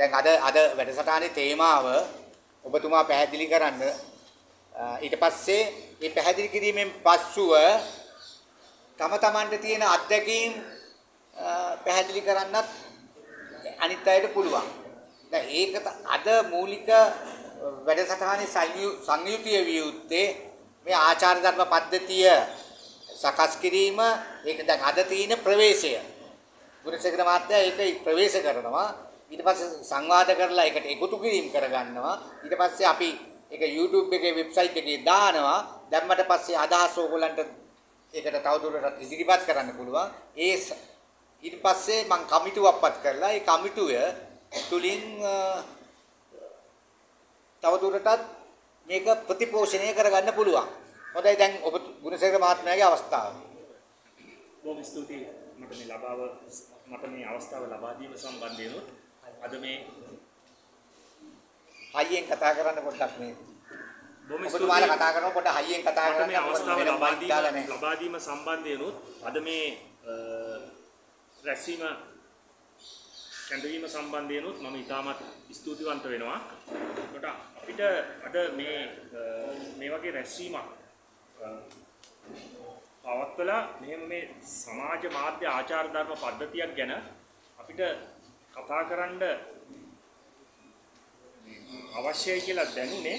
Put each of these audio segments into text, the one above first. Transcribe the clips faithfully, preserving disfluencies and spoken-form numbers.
දැන් අද අද වැඩසටහනේ තේමාව ඔබතුමා පැහැදිලි කරන්න ඊට පස්සේ මේ පැහැදිලි කිරීමෙන් පස්සුව තම තමන්ට තියෙන අත්දැකීම් පැහැදිලි කරන්නත් අනිත් අයට පුළුවන්. දැන් ඒක අද මූලික වැඩසටහනේ සංයුතිය විය යුත්තේ මේ ආචාර ධර්ම පද්ධතිය සකස් කිරීම. ඒක දැන් අද තියෙන ප්‍රවේශය. ගුණසේකර මහත්තයා ඒක ප්‍රවේශ කරනවා. ඊට පස්සේ සංවාද කරලා ඒකට එකතු කිරීම කරගන්නවා. ඊට පස්සේ අපි ඒක YouTube එකේ වෙබ්සයිට් එකේ දානවා. දැම්මට පස්සේ අදහස් ඕගොල්ලන්ට ඒකට තවදුරටත් ඉදිරිපත් කරන්න පුළුවන්. ඒ ඊට පස්සේ මම කමිටුවක්පත් කරලා ඒ කමිටුව තුලින් තවදුරටත් මේක ප්‍රතිපෝෂණය කරගන්න පුළුවන්. හොඳයි දැන් ඔබ ගුණසේකර මහත්මයාගේ අවස්ථාව. බොහොම ස්තුතියි මට මේ ලබාව මට මේ අවස්ථාව ලබා දීම සම්බන්ධයෙන් අද මේ හයියෙන් කතා කරන්න පොඩ්ඩක් මේ බොහොම ස්තුතියි කතා කරනවා පොඩ්ඩක් හයියෙන් කතා කරන්න මේ අවස්ථාව ලබා දීම ලබා දීම සම්බන්ධයෙන් අද මේ රැස්වීම කැඳවීම සම්බන්ධයෙන් මම ඉතාමත් ස්තුතිවන්ත වෙනවා. කොට අපිට අද මේ මේ වගේ රැස්වීමක් පවත්වලා මෙහෙම මේ සමාජ මාධ්‍ය ආචාර ධර්ම පද්ධතියක් ගැන අපිට කතා කරන්න අවශ්‍යයි කියලා දැනුනේ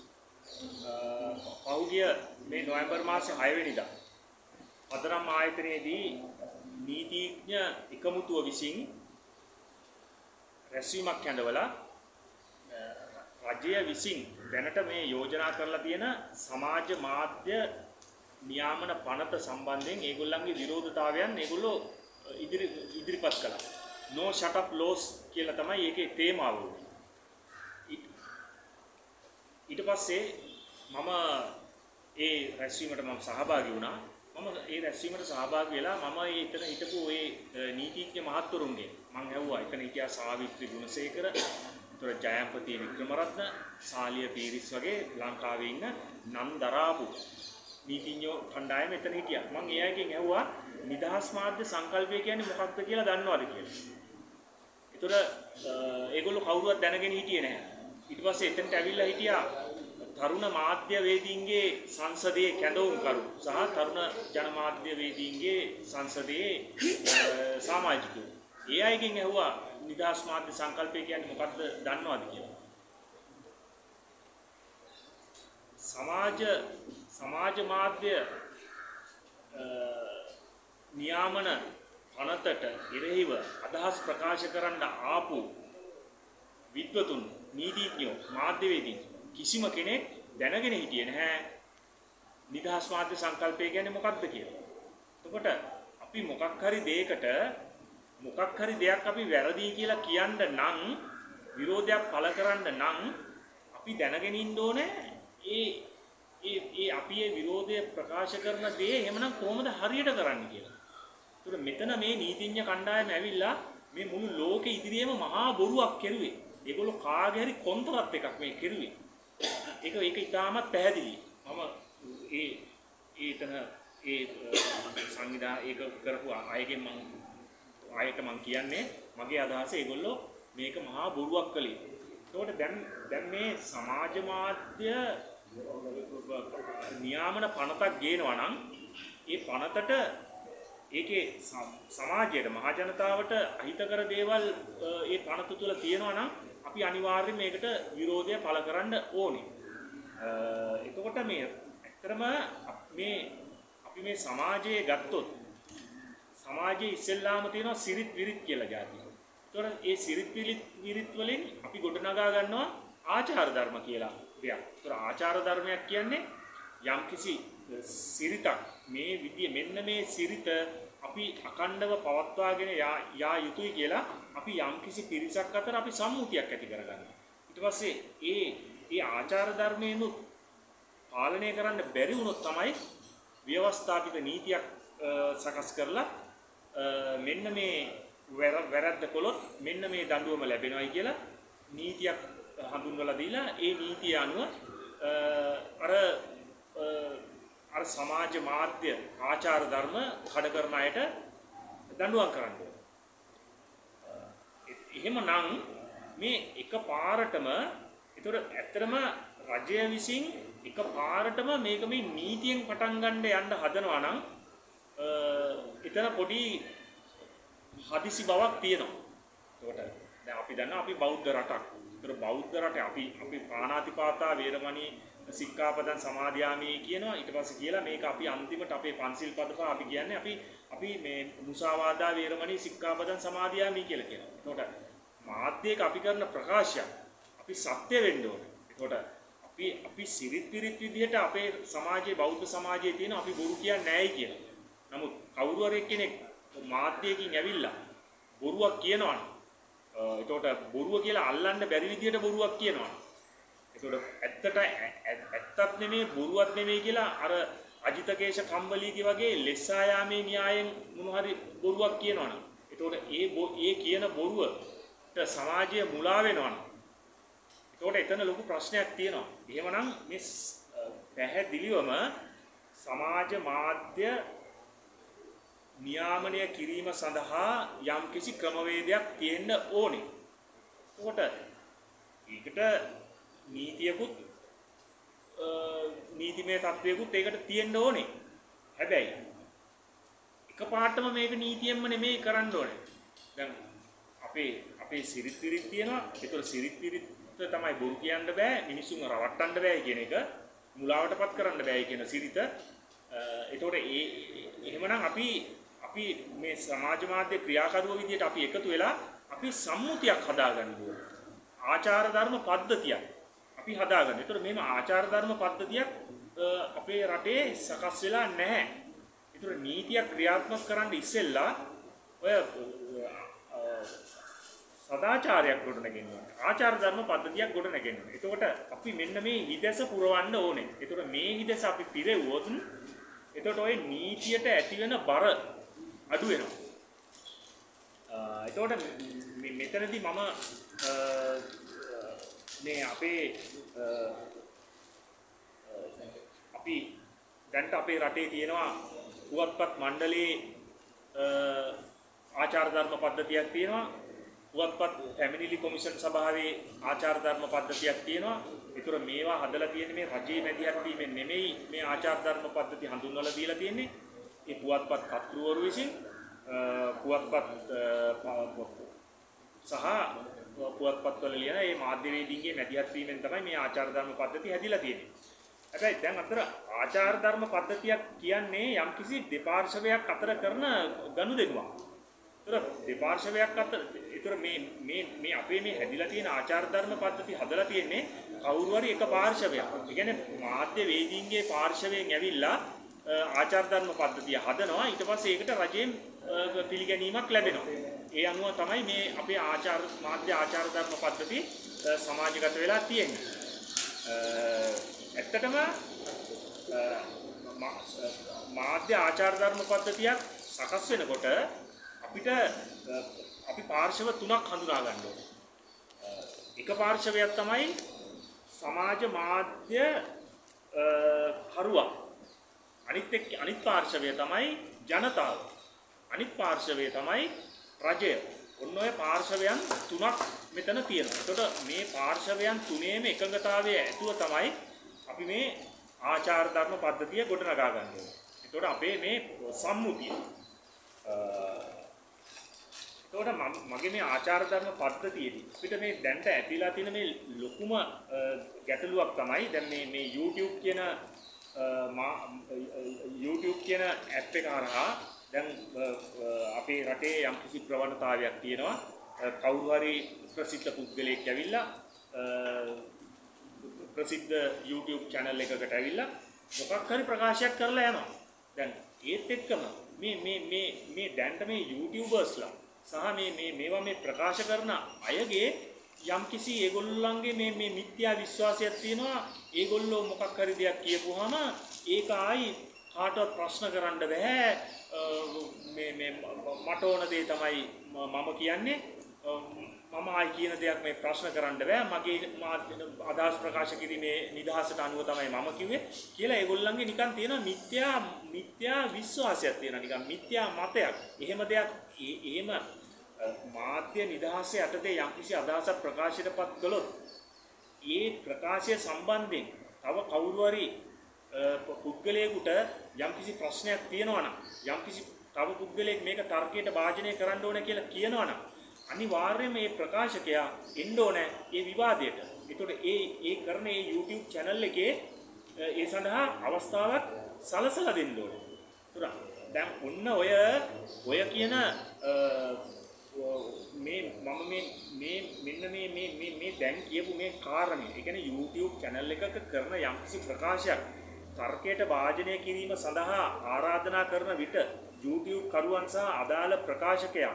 පහුගිය මේ නොවැම්බර් මාසේ හය වෙනිදා පදනම් ආයතනයේදී නීතිඥ එකමුතුව විසින් රැස්වීමක් කැඳවලා රජය විසින් දැනට මේ යෝජනා කරලා තියෙන සමාජ මාධ්‍ය නියාමන පනත සම්බන්ධයෙන් ඒගොල්ලන්ගේ විරෝධතාවයන් ඒගොල්ලෝ ඉදිරි ඉදිරිපත් කළා. No shut up laws කියලා තමයි ඒකේ තේමාව වුනේ. ඊට පස්සේ මම ඒ රැස්වීමට මම සහභාගී වුණා. මම ඒ රැස්වීමට සහභාගී වෙලා මම ඒ එතන හිටපු ඒ නීතිඥ මහත්වරුන්ගේ මම ඇහුවා. එතන හිටියා සාවිත්‍රි ගුණසේකර, උතර ජයම්පති වික්‍රමරත්න, සාලිය පීරිස් වගේ ලංකාවේ ඉන්න නම් දරාපු නීතිඥයෝ කණ්ඩායම එතන හිටියා. මම ඒ අයගෙන් ඇහුවා නිදහස් මාධ්‍ය සංකල්පය කියන්නේ මොකක්ද කියලා දන්නවද කියලා. ඒතර ඒගොල්ලෝ කවුරුවත් දැනගෙන හිටියේ නැහැ. ඊට පස්සේ එතනට ඇවිල්ලා හිටියා තරුණ මාධ්‍ය වේදීන්ගේ සංසදයේ කැඳවුම්කරු සහ තරුණ ජනමාධ්‍ය වේදීන්ගේ සංසදයේ සමාජිකයෝ. ඒ අයගෙන් ඇහුවා නිදහස් මාධ්‍ය සංකල්පය කියන්නේ මොකක්ද දන්නවද කියලා. සමාජ සමාජ මාධ්‍ය නියාමන පනතට ඉරෙහිව අදහස් ප්‍රකාශ කරන්න ආපු විද්වතුන් නීතිඥයෝ මාධ්‍යවේදීන් කිසිම කෙනෙක් දැනගෙන හිටියේ නැහැ නිදහස් මාධ්‍ය සංකල්පය කියන්නේ මොකක්ද කියලා. එතකොට අපි මොකක් හරි දෙයකට මොකක් හරි දෙයක් අපි වැරදි කියලා කියන්න නම් විරෝධයක් පළ කරන්න නම් අපි දැනගෙන ඉන්න ඕනේ ඒ ඒ ඒ අපි ඒ විරෝධය ප්‍රකාශ කරන දේ එහෙමනම් කොහොමද හරියට කරන්නේ කියලා. ඒතර මෙතන මේ නීතිඥ කණ්ඩායම ඇවිල්ලා මේ මුළු ලෝකෙ ඉදිරියේම මහා බොරුවක් කෙරුවේ. ඒගොල්ලෝ කාගේ හරි කොන්තරත් එකක් මේ කෙරුවේ. ඒක ඒක ඉතාමත් පැහැදිලි. මම ඒ ඒතන ඒ සංවිධා ඒක කරපු අයගෙන් මම ආයෙත් මම කියන්නේ මගේ අදහස ඒගොල්ලෝ මේක මහා බොරුවක් කළේ. ඒකට දැන් දැන් මේ සමාජ මාධ්‍ය නියාමන පනතක් ගේනවා නම් ඒ පනතට ඒකේ සමාජයට මහ ජනතාවට අහිතකර දේවල් ඒ පනත තුළ තියෙනවා නම් අපි අනිවාර්යයෙන් මේකට විරෝධය පළ කරන්න ඕනේ. එතකොට මේ ඇත්තටම මේ අපි මේ සමාජයේ ගත්තොත් සමාජයේ ඉස්සෙල්ලාම තියෙනවා සිරිත් විරිත් කියලා જાතිය. ඒතකොට ඒ සිරිත් විරිත් වලින් අපි ගොඩනගා ගන්නවා ආචාර ධර්ම කියලා දෙයක්. ඒතකොට ආචාර ධර්මයක් කියන්නේ යම්කිසි සිරිතක් මේ විදිය මෙන්න මේ සිරිත අපි අකණ්ඩව පවත්වාගෙන යා යුතුයි කියලා අපි යම්කිසි පිරිසක් අතර අපි සම්මුතියක් ඇති කරගන්නවා. ඊට පස්සේ ඒ ඒ ආචාර ධර්මයෙන් පාලනය කරන්න බැරි වුණොත් තමයි ව්‍යවස්ථාපිත නීතියක් සකස් කරලා මෙන්න මේ වැරද්ද කළොත් මෙන්න මේ දඬුවම ලැබෙනවායි කියලා නීතියක් හඳුන්වලා දීලා ඒ නීතිය අනුව අර අර සමාජ මාධ්‍ය ආචාර ධර්ම කඩ කරන අයට දඬුවම් කරන්න ඕනේ. එහෙමනම් මේ එක පාරටම ඒතර ඇත්තටම රජය විසින් එක පාරටම මේක මේ නීතියෙන් පටන් ගන්න යන්න හදනවා නම් එතන පොඩි හදිසි බවක් තියෙනවා. ඒකට දැන් අපි දන්නවා අපි බෞද්ධ රටක්. ඒතර බෞද්ධ රටේ අපි අපි පාණාතිපාතා වේරමණී සික්ඛාපදං සමාදියාමි කියනවා. ඊට පස්සේ කියලා මේක අපි අන්තිමට අපේ පන්සිල් පදපහ අපි කියන්නේ අපි අපි මේ මුසාවාදා වේරමණී සික්ඛාපදං සමාදියාමි කියලා කියනවා. ඒකට මාධ්‍යයක අපි කරන ප්‍රකාශයක් අපි සත්‍ය වෙන්න ඕනේ. ඒකට අපි අපි සිරිත් පිරිත් විදිහට අපේ සමාජයේ බෞද්ධ සමාජයේ තියෙන අපි බොරු කියන්නේ නැහැයි කියලා. නමුත් කවුරු හරි කෙනෙක් මාධ්‍යයකින් ඇවිල්ලා බොරුවක් කියනවනේ. ඒකට බොරුව කියලා අල්ලන්න බැරි විදිහට බොරුවක් කියනවනේ. ඒකට ඇත්තට ඇත්තක් නෙමෙයි බොරුවක් නෙමෙයි කියලා අර අජිතකේශ කම්බලීගේ වගේ ලෙස්සායාමේ න්‍යායෙන් මොන හරි බොරුවක් කියනවනේ. ඒකට ඒ ඒ කියන බොරුවට සමාජය මුලා වෙනවනේ. ඒකට එතන ලොකු ප්‍රශ්නයක් තියෙනවා. එහෙමනම් මේ පැහැදිලිවම සමාජ මාධ්‍ය නියාමනය කිරීම සඳහා යම්කිසි ක්‍රමවේදයක් තියෙන්න ඕනේ. ඒකට ඒකට නීතියකුත් නීතිමය තත්වයකුත් ඒකට තියෙන්න ඕනේ. හැබැයි එකපාරටම මේක නීතියෙන්ම නෙමෙයි කරන්න ඕනේ. දැන් අපේ අපේ සිරිත් විරිත් තියෙනවා. ඒතර සිරිත් විරිත් තමයි බොරු කියන්න බෑ, මිනිසුන් රවට්ටන්න බෑ කියන එක, මුලාවටපත් කරන්න බෑ කියන සිරිත. ඒතකොට ඒ එහෙමනම් අපි අපි මේ සමාජ මාධ්‍ය ක්‍රියාකරුවෝ විදියට අපි එකතු වෙලා අපි සම්මුතියක් හදාගන්න ඕනේ. ආචාර ධර්ම පද්ධතියක් අපි හදාගන්න. ඒතකොට මේම ආචාර ධර්ම පද්ධතියක් අපේ රටේ සකස් වෙලා නැහැ. ඒතකොට නීතියක් ක්‍රියාත්මක කරන්න ඉස්සෙල්ලා ඔය සදාචාරයක් ගොඩනගෙන්න ඕනේ. ආචාර ධර්ම පද්ධතියක් ගොඩනගෙන්න ඕනේ. එතකොට අපි මෙන්න මේ හිදැස පුරවන්න ඕනේ. එතකොට මේ හිදැස අපි පිරෙව්වොත් එතකොට ওই නීතියට ඇති වෙන බර අඩු වෙනවා. එතකොට මෙතනදී මම මේ අපේ අපි දැන් අපේ රටේ තියෙනවා පුවත්පත් මණ්ඩලයේ ආචාර ධර්ම පද්ධතියක් තියෙනවා. පුවත්පත් පැමිණිලි කොමිෂන් සභාවේ ආචාර ධර්ම පද්ධතියක් තියෙනවා. ඒතර මේවා හදලා තියෙන්නේ මේ රජයේ මැදිහත් වීමෙන් නෙමෙයි මේ ආචාර ධර්ම පද්ධති හඳුන්වලා දීලා තියෙන්නේ. ඒ පුවත්පත් කර්තෘවරු විසින් පුවත්පත් සහ පුවත්පත්වල ලියන මේ මාධ්‍යවේදීන්ගේ මැදිහත් වීමෙන් තමයි මේ ආචාර ධර්ම පද්ධතිය හැදිලා තියෙන්නේ. හැබැයි දැන් අතර ආචාර ධර්ම පද්ධතියක් කියන්නේ යම්කිසි දෙපාර්ශවයක් අතර කරන ගනුදෙනුවක්. ඒතර දෙපාර්ශවයක් අතර ඒතර මේ මේ මේ අපේ මේ හැදිලා තියෙන ආචාර ධර්ම පද්ධතිය හදලා තියෙන්නේ කවුරු හරි එක පාර්ශවයක්. ඒ කියන්නේ මාධ්‍යවේදීන්ගේ පාර්ශවයෙන් ඇවිල්ලා ආචාර ධර්ම පද්ධතිය හදනවා. ඊට පස්සේ ඒකට රජයෙන් පිළිගැනීමක් ලැබෙනවා. ඒ අනුව තමයි මේ අපේ ආචාර මාධ්‍ය ආචාර ධර්ම පද්ධතිය සමාජගත වෙලා තියෙන්නේ. ඇත්තටම මාධ්‍ය ආචාර ධර්ම පද්ධතියක් සකස් වෙනකොට අපිට අපි පාර්ශව තුනක් හඳුනා ගන්න ඕනේ. එක පාර්ශවයක් තමයි සමාජ මාධ්‍ය කරුවා. අනිත් එක් අනිත් පාර්ශවය තමයි ජනතාව. අනිත් පාර්ශවය තමයි රජය. ඔන්න ඔය පාර්ශවයන් තුනක් මෙතන තියෙනවා. එතකොට මේ පාර්ශවයන් තුනේම එකඟතාවයේ ඇතුව තමයි අපි මේ ආචාර ධර්ම පද්ධතිය ගොඩනගා ගන්න ඕනේ. එතකොට අපේ මේ සම්මුතිය එතකොට මගේ මේ ආචාර ධර්ම පද්ධතියේදී අපිට මේ දැන්ට ඇතිලා තියෙන මේ ලොකුම ගැටලුවක් තමයි දැන් මේ මේ YouTube කියන YouTube කියන ඇප් එක හරහා දැන් අපේ රටේ යම්කිසි ප්‍රවණතාවයක් තියෙනවා. කවුරු හරි ප්‍රසිද්ධ පුද්ගලයෙක් ඇවිල්ලා ප්‍රසිද්ධ YouTube channel එකකට ඇවිල්ලා මොකක් හරි ප්‍රකාශයක් කරලා යනවා. දැන් ඒත් එක්කම මේ මේ මේ මේ දැන්ට මේ YouTubersලා සහ මේ මේ මේවා මේ ප්‍රකාශ කරන අයගේ යම්කිසි ඒගොල්ලන්ගේ මේ මේ මිත්‍යා විශ්වාසයක් තියෙනවා. ඒගොල්ලෝ මොකක් හරි දෙයක් කියපුවාම ඒක ආයි කාටවත් ප්‍රශ්න කරන්න බෑ. මේ මේ මට ඕන දේ තමයි මම කියන්නේ. මම ආයි කියන දෙයක් මේ ප්‍රශ්න කරන්න බෑ. මගේ අදහස් ප්‍රකාශ කිරීමේ නිදහසට අනුව තමයි මම කිව්වේ කියලා ඒගොල්ලන්ගේ නිකන් තියෙන මිත්‍යා මිත්‍යා විශ්වාසයක් තියෙනවා. නිකන් මිත්‍යා මතයක්. එහෙම දෙයක් එහෙම මාධ්‍ය නිදහසේ යටතේ යම්කිසි අදහසක් ප්‍රකාශයටපත් කළොත් ඒ ප්‍රකාශය සම්බන්ධයෙන් තව කවුරු හරි පුද්ගලයෙකුට යම්කිසි ප්‍රශ්නයක් තියෙනවා නම් යම්කිසි තව පුද්ගලයෙක් මේක තර්කයට භාජනය කරන්න ඕන කියලා කියනවා නම් අනිවාර්යයෙන්ම මේ ප්‍රකාශකයා එන්න ඕනේ ඒ විවාදයට. ඒතකොට ඒ ඒ කරන ඒ YouTube channel එකේ ඒ සඳහා අවස්ථාවක් සලසලා දෙන්න ඕනේ. ඒතර දැන් ඔන්න ඔය ඔය කියන මේ මම මේ මේ මෙන්න මේ මේ මේ මේ දැන් කියපු මේ කාරණේ. ඒ කියන්නේ YouTube channel එකක කරන යම්කිසි ප්‍රකාශයක් තර්කයට භාජනය කිරීම සඳහා ආරාධනා කරන විට YouTube කරුවන් සහ අදාළ ප්‍රකාශකයා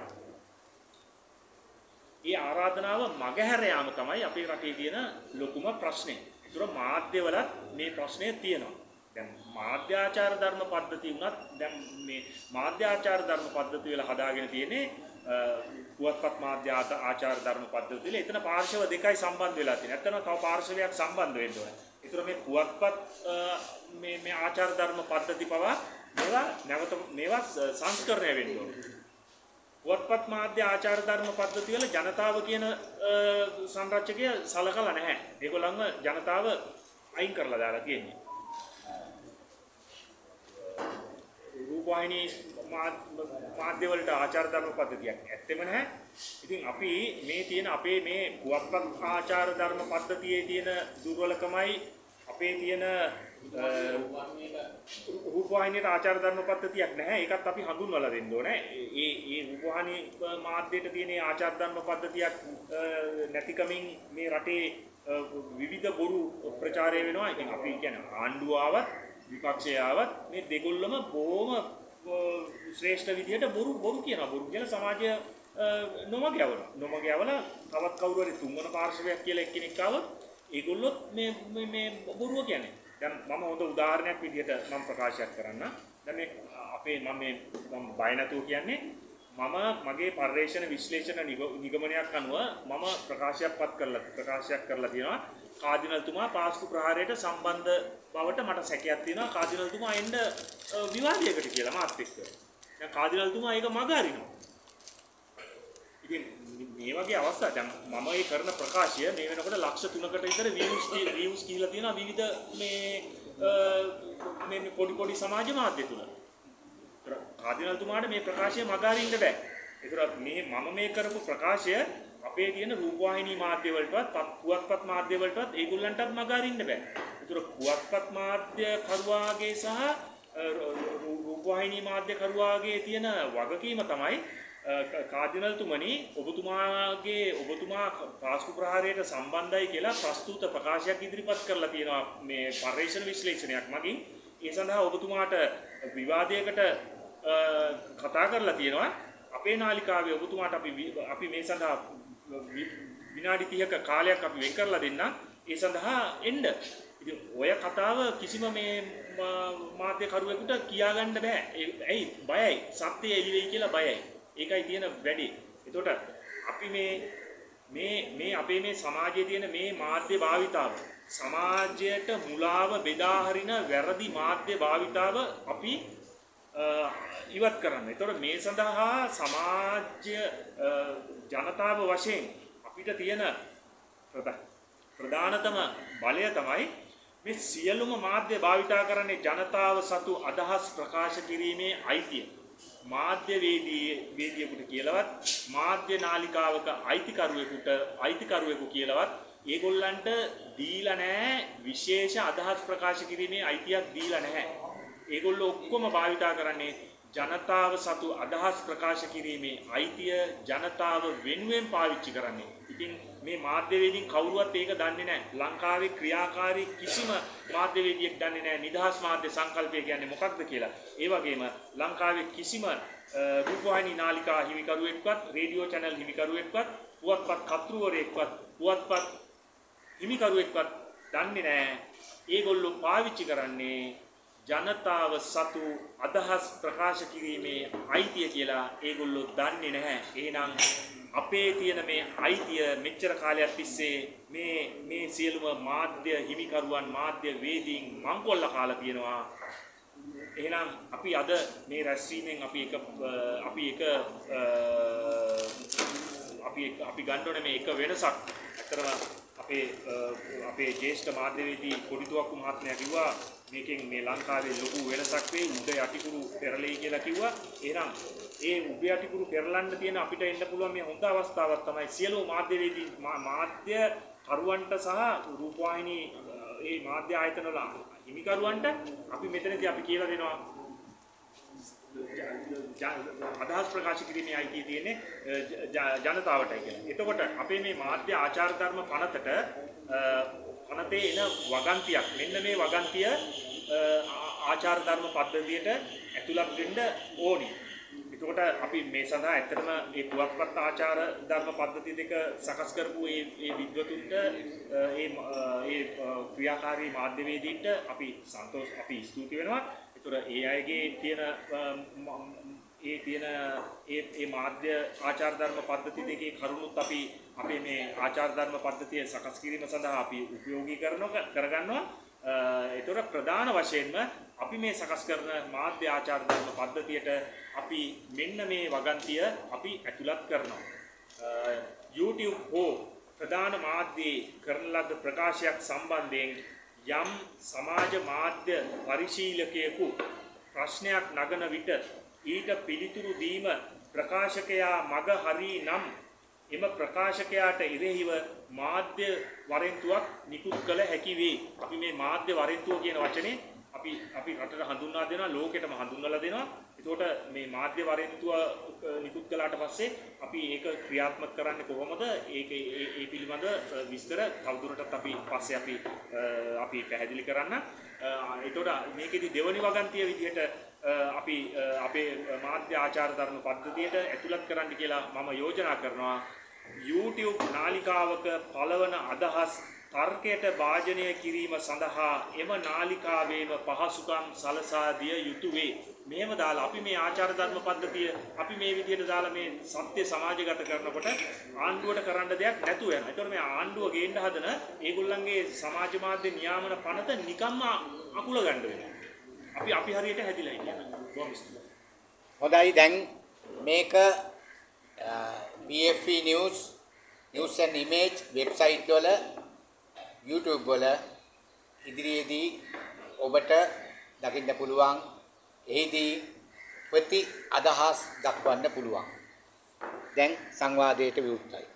ඒ ආරාධනාව මගහැර යාම තමයි අපේ රටේ තියෙන ලොකුම ප්‍රශ්නේ. ඒතර මාධ්‍යවලත් මේ ප්‍රශ්නය තියෙනවා. දැන් මාධ්‍යාචාර ධර්ම පද්ධතිය උනත් දැන් මේ මාධ්‍යාචාර ධර්ම පද්ධතිය වල හදාගෙන තියෙන්නේ පුවත්පත් මාධ්‍ය ආචාර ධර්ම පද්ධතිය වල එතන පාර්ශව දෙකයි සම්බන්ධ වෙලා තියෙනවා. නැත්නම් තව පාර්ශවයක් සම්බන්ධ වෙන්න ඕනේ. ඒතර මේ පුවත්පත් මේ මේ ආචාර ධර්ම පද්ධති පවා මේවා නැවත මේවා සංස්කරණය වෙන්න ඕනේ. පුවත්පත් මාධ්‍ය ආචාර ධර්ම පද්ධතිය වල ජනතාව කියන සංරක්ෂකය සලකලා නැහැ. ඒගොල්ලන්ව ජනතාව අයින් කරලා දාලා තියෙන්නේ. රූපවාහිනී මාධ්‍ය වලට ආචාර ධර්ම පද්ධතියක් ඇත්තෙම නැහැ. ඉතින් අපි මේ තියෙන අපේ මේ පුවත්පත් ආචාර ධර්ම පද්ධතියේ තියෙන දුර්වලකමයි අපේ තියෙන රූපවාහිනියට ආචාර ධර්ම පද්ධතියක් නැහැ. ඒකත් අපි හඳුන්වලා දෙන්න ඕනේ. ඒ ඒ රූපවාහිනී මාධ්‍යයට තියෙන ආචාර ධර්ම පද්ධතියක් නැතිකමින් මේ රටේ විවිධ බොරු ප්‍රචාරය වෙනවා. ඉතින් අපි කියන්නේ ආණ්ඩුව ආවත් විපක්ෂය ආවත් මේ දෙගොල්ලම බොහොම ශ්‍රේෂ්ඨ විදියට බොරු බොරු කියනවා. බොරු කියන සමාජය නොමග යවනවා. නොමග යවලා තවත් කවුරු හරි තුන්වන පාර්ශවයක් කියලා එක්කෙනෙක් ආවොත් ඒගොල්ලොත් මේ මේ බොරුව කියන්නේ. දැන් මම හොඳ උදාහරණයක් විදිහට මම ප්‍රකාශයක් කරන්න. දැන් මේ අපේ මම මේ මම බය නැතුව කියන්නේ මම මගේ පර්යේෂණ විශ්ලේෂණ නිගමනයක් අනුව මම ප්‍රකාශයක්පත් කරලා ප්‍රකාශයක් කරලා තියෙනවා. කාදිනල්තුමා පාස්කු ප්‍රහාරයට සම්බන්ධ බවට මට සැකයක් තියෙනවා. කාදිනල්තුමා එන්න විවාදයකට කියලා මාත් එක්ක. දැන් කාදිනල්තුමා ඒක මග අරිනවා. ඉතින් මේ වගේ අවස්ථා දැන් මම ඒ කරන ප්‍රකාශය මේ වෙනකොට ලක්ෂ තුනකට විතර views views කියලා තියෙනවා විවිධ මේ මේ පොඩි පොඩි සමාජ මාධ්‍ය තුල. කාදිනල්තුමාට මේ ප්‍රකාශය මග අරින්න බෑ. ඒතර මේ මම මේ කරපු ප්‍රකාශය අපේ තියෙන රූපවාහිනී මාධ්‍ය වලටවත් පුවත්පත් මාධ්‍ය වලටවත් ඒගොල්ලන්ටත් මග අරින්න බෑ. ඒතර පුවත්පත් මාධ්‍ය කරුවාගේ සහ රූපවාහිනී මාධ්‍ය කරුවාගේ තියෙන වගකීම තමයි කාදිනල්තුමනි ඔබතුමාගේ ඔබතුමා පාස්කු ප්‍රහාරයට සම්බන්ධයි කියලා ප්‍රස්තුත ප්‍රකාශයක් ඉදිරිපත් කරලා තියෙනවා මේ පර්යේෂණ විශ්ලේෂණයක් මගින්. ඒ සඳහා ඔබතුමාට විවාදයකට කතා කරලා තියෙනවා. අපේ නාලිකාවේ ඔබතුමාට අපි අපි මේ සඳහා විනාඩි තිහක කාලයක් අපි වෙන් කරලා දෙන්න. ඒ සඳහා එන්න. ඉතින් ඔය කතාව කිසිම මේ මාධ්‍ය කරුවෙකුට කියාගන්න බෑ. ඇයි? බයයි. සත්‍යය එළි වෙයි කියලා බයයි. ඒකයි තියෙන වැඩි. එතකොට අපි මේ මේ මේ අපේ මේ සමාජයේ තියෙන මේ මාධ්‍ය භාවිතාව සමාජයට මුලාව බෙදා හරින වැරදි මාධ්‍ය භාවිතාව අපි ඉවත් කරන්න. එතකොට මේ සඳහා සමාජ ජනතාව වශයෙන් අපිට තියෙන ප්‍රධානතම බලය තමයි මේ සියලුම මාධ්‍ය භාවිතා කරන්නේ ජනතාව සතු අදහස් ප්‍රකාශ කිරීමේ අයිතිය. මාධ්‍යවේදී වේදියෙකුට කියලාවත් මාධ්‍ය නාලිකාවක අයිතිකරුවෙකුට අයිතිකරුවෙකු කියලාවත් ඒගොල්ලන්ට දීලා නැහැ විශේෂ අදහස් ප්‍රකාශ කිරීමේ අයිතියක් දීලා නැහැ. ඒගොල්ලෝ ඔක්කොම භාවිතා කරන්නේ ජනතාව සතු අදහස් ප්‍රකාශ කිරීමේ අයිතිය ජනතාව වෙනුවෙන් පාවිච්චි කරන්නේ. ඉතින් මේ මාධ්‍යවේදීන් කවුරුවත් ඒක දන්නේ නැහැ. ලංකාවේ ක්‍රියාකාරී කිසිම මාධ්‍යවේදියෙක් දන්නේ නැහැ නිදහස් මාධ්‍ය සංකල්පය කියන්නේ මොකක්ද කියලා. ඒ වගේම ලංකාවේ කිසිම රූපවාහිනී නාලිකා හිමිකරුවෙක්වත් රේඩියෝ channel හිමිකරුවෙක්වත් පුවත්පත් කර්තෘවරයෙක්වත් පුවත්පත් හිමිකරුවෙක්වත් දන්නේ නැහැ. ඒගොල්ලෝ පාවිච්චි කරන්නේ ජනතාව සතු අදහස් ප්‍රකාශ කිරීමේ අයිතිය කියලා ඒගොල්ලෝ දන්නේ නැහැ. එහෙනම් අපේ තියෙන මේ අයිතිය මෙච්චර කාලයක් තිස්සේ මේ මේ සියලුම මාධ්‍ය හිමිකරුවන් මාධ්‍ය වේදීන් මංකොල්ල කාලා තියෙනවා. එහෙනම් අපි අද මේ රැස්වීමෙන් අපි එක අපි එක අපි අපි ගන්න ඕනේ මේ එක වෙනසක්. ඇත්තටම අපේ අපේ ජ්‍යෙෂ්ඨ මාධ්‍යවේදී කොඩිතුවක්කු මහත්මයා කිව්වා මේකෙන් මේ ලංකාවේ ලොකු වෙනසක් වෙයි උඩ යටිකුරු පෙරලෙයි කියලා කිව්වා. එහෙනම් ඒ උඩ යටිකුරු පෙරලන්න තියෙන අපිට එන්න පුළුවන් මේ හොඳ අවස්ථාවක් තමයි සියලු මාධ්‍යවේදී මාධ්‍ය කරුවන්ට සහ රූපවාහිනී ඒ මාධ්‍ය ආයතන වල හිමිකරුවන්ට අපි මෙතනදී අපි කියලා දෙනවා අදහස් ප්‍රකාශ කිරීමේ අයිතිය තියෙන්නේ ජනතාවටයි කියලා. එතකොට අපේ මේ මාධ්‍ය ආචාර ධර්ම පනතට පනතේ එන වගන්තියක් මෙන්න මේ වගන්තිය ආචාර ධර්ම පද්ධතියට ඇතුළත් වෙන්න ඕනි. එතකොට අපි මේ සඳහා ඇත්තටම මේ පුවත්පත් ආචාර ධර්ම පද්ධති දෙක සකස් කරපු ඒ ඒ විද්වතුන්ට ඒ ඒ ක්‍රියාකාරී මාධ්‍යවේදීන්ට අපි සන්තෝෂ අපි ස්තුති වෙනවා. ඒතර ඒ අයගේ තියෙන ඒ තියෙන ඒ ඒ මාධ්‍ය ආචාර ධර්ම පද්ධති දෙකේ කරුණුත් අපි අපේ මේ ආචාර ධර්ම පද්ධතිය සකස් කිරීම සඳහා අපි උපයෝගී කරනවා කරගන්නවා. ඒතර ප්‍රධාන වශයෙන්ම අපි මේ සකස් කරන මාධ්‍ය ආචාර ධර්ම පද්ධතියට අපි මෙන්න මේ වගන්තිය අපි ඇතුළත් කරනවා. YouTube හෝ ප්‍රධාන මාධ්‍යයේ කරන ලද ප්‍රකාශයක් සම්බන්ධයෙන් යම් සමාජ මාධ්‍ය පරිශීලකයෙකු ප්‍රශ්නයක් නගන විට ඊට පිළිතුරු දීම ප්‍රකාශකයා මග හරි නම් එම ප්‍රකාශකයාට එරෙහිව මාධ්‍ය වරෙන්තුවක් නිකුත් කළ හැකි වේ. අපි මේ මාධ්‍ය වරෙන්තුව කියන වචනේ අපි අපි රටට හඳුන්වා දෙනවා ලෝකෙටම හඳුන්වලා දෙනවා. එතකොට මේ මාධ්‍ය වරෙන්තුව නිකුත් කළාට පස්සේ අපි ඒක ක්‍රියාත්මක කරන්නේ කොහොමද? ඒක ඒ පිළිබඳ විස්තර තවදුරටත් අපි පස්සේ අපි අපි පැහැදිලි කරන්න. එතකොට මේකෙදි දෙවනි වගන්තිය විදිහට අපි අපේ මාධ්‍ය ආචාර ධර්ම පද්ධතියට ඇතුළත් කරන්න කියලා මම යෝජනා කරනවා. YouTube නාලිකාවක පළවන අදහස් තර්කයට භාජනය කිරීම සඳහා එම නාලිකාවේම පහසුකම් සලසා දිය යුතු වේ. මෙහෙම දාලා අපි මේ ආචාර ධර්ම පද්ධතිය අපි මේ විදිහට දාලා මේ සත්‍ය සමාජගත කරනකොට ආණ්ඩුවට කරන්න දෙයක් නැතුව යනවා. ඒතකොට මේ ආණ්ඩුව ගේන්න හදන ඒගොල්ලන්ගේ සමාජ මාධ්‍ය නියාමන පනත නිකම්ම අකුල ගන්න වෙනවා. අපි අපි හරියට හැදිලා ඉන්නවා. බොහොම ස්තුතියි. හොඳයි දැන් මේක B F E News News and Image website වල YouTube වල ඉදිරියේදී ඔබට දකින්න පුළුවන්. එහිදී ප්‍රති අදහස් දක්වන්න පුළුවන්. දැන් සංවාදයට විවෘතයි.